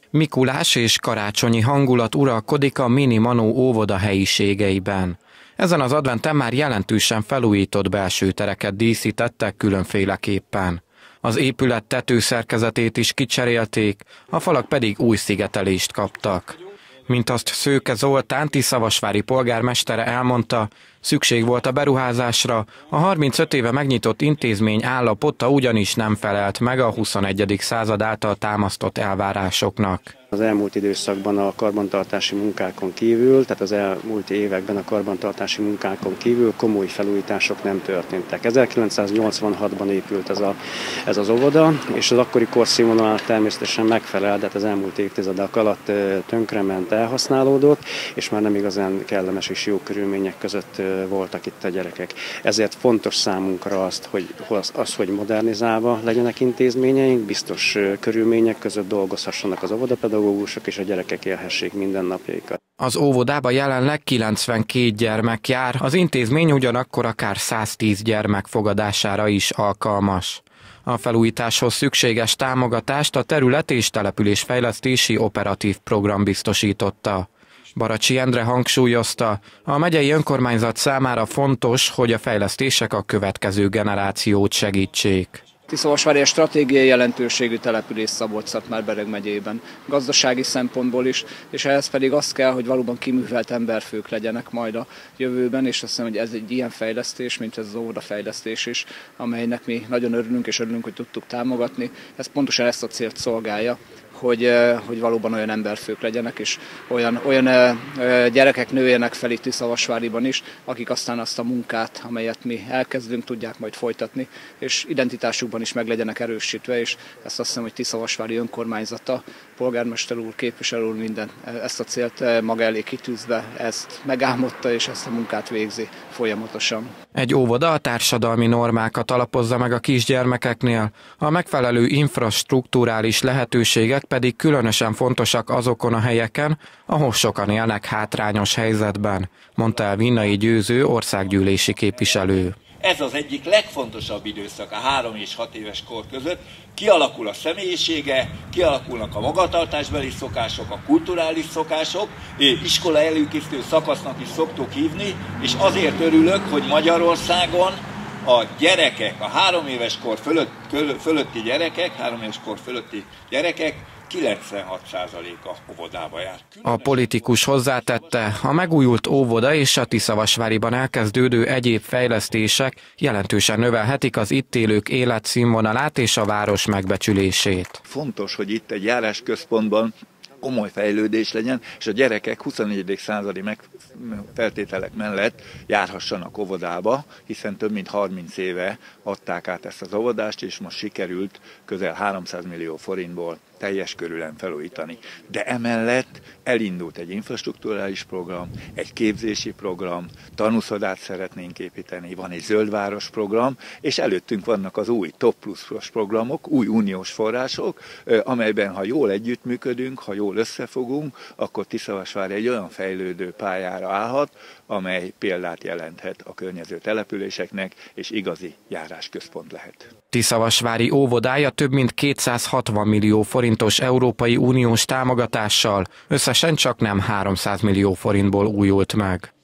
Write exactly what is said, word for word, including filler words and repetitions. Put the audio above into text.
Mikulás és karácsonyi hangulat uralkodik a Mini Manó óvoda helyiségeiben. Ezen az adventen már jelentősen felújított belső tereket díszítettek különféleképpen. Az épület tetőszerkezetét is kicserélték, a falak pedig új szigetelést kaptak. Mint azt Szőke Zoltán, Tiszavasvári polgármestere elmondta, szükség volt a beruházásra, a harmincöt éve megnyitott intézmény állapota ugyanis nem felelt meg a huszonegyedik század által támasztott elvárásoknak. Az elmúlt időszakban a karbantartási munkákon kívül, tehát az elmúlt években a karbantartási munkákon kívül komoly felújítások nem történtek. ezerkilencszáznyolcvanhatban épült ez, a, ez az óvoda, és az akkori korszínvonalát természetesen megfelel, de az elmúlt évtizedek alatt tönkrement, elhasználódott, és már nem igazán kellemes és jó körülmények között voltak itt a gyerekek. Ezért fontos számunkra azt, hogy, az, hogy modernizálva legyenek intézményeink, biztos körülmények között dolgozhassanak az óvodapedagógusok, és a gyerekek élhessék mindennapjaikat. Az óvodába jelenleg kilencvenkét gyermek jár, az intézmény ugyanakkor akár száztíz gyermek fogadására is alkalmas. A felújításhoz szükséges támogatást a terület- és településfejlesztési operatív program biztosította. Baracsi Endre hangsúlyozta, a megyei önkormányzat számára fontos, hogy a fejlesztések a következő generációt segítsék. Tiszavasvári stratégiai jelentőségű település Szabolcs-Szatmár-Bereg megyében, gazdasági szempontból is, és ehhez pedig az kell, hogy valóban kiművelt emberfők legyenek majd a jövőben, és azt hiszem, hogy ez egy ilyen fejlesztés, mint ez az óvodafejlesztés is, amelynek mi nagyon örülünk, és örülünk, hogy tudtuk támogatni. Ez pontosan ezt a célt szolgálja, hogy, hogy valóban olyan emberfők legyenek, és olyan, olyan gyerekek nőjenek fel itt Tiszavasváriban is, akik aztán azt a munkát, amelyet mi elkezdünk, tudják majd folytatni, és identitásukban is meg legyenek erősítve, és ezt azt hiszem, hogy Tiszavasvári önkormányzata, polgármester úr, képviselő úr minden ezt a célt maga elé kitűzve, ezt megálmodta, és ezt a munkát végzi folyamatosan. Egy óvoda a társadalmi normákat alapozza meg a kisgyermekeknél, a megfelelő infrastrukturális lehetőségek pedig különösen fontosak azokon a helyeken, ahol sokan élnek hátrányos helyzetben, mondta el Vinnai Győző országgyűlési képviselő. Ez az egyik legfontosabb időszak a három és hat éves kor között. Kialakul a személyisége, kialakulnak a magatartásbeli szokások, a kulturális szokások, iskola előkészítő szakasznak is szoktuk hívni, és azért örülök, hogy Magyarországon a gyerekek, a három éves kor fölött, fölötti gyerekek, három éves kor fölötti gyerekek kilencvenhat százaléka óvodába jár. A politikus hozzátette, a megújult óvoda és a Tiszavasváriban elkezdődő egyéb fejlesztések jelentősen növelhetik az itt élők életszínvonalát és a város megbecsülését. Fontos, hogy itt egy járásközpontban komoly fejlődés legyen, és a gyerekek huszonegyedik századi feltételek mellett járhassanak óvodába, hiszen több mint harminc éve adták át ezt az óvodást, és most sikerült közel háromszáz millió forintból teljes körűen felújítani. De emellett elindult egy infrastrukturális program, egy képzési program, tanúszodát szeretnénk építeni, van egy zöldváros program, és előttünk vannak az új Top Pluszos programok, új uniós források, amelyben ha jól együttműködünk, ha jól összefogunk, akkor Tiszavasvári egy olyan fejlődő pályára állhat, amely példát jelenthet a környező településeknek, és igazi járásközpont lehet. Tiszavasvári óvodája több mint kétszázhatvan millió forintos Európai Uniós támogatással, összesen csak nem háromszáz millió forintból újult meg.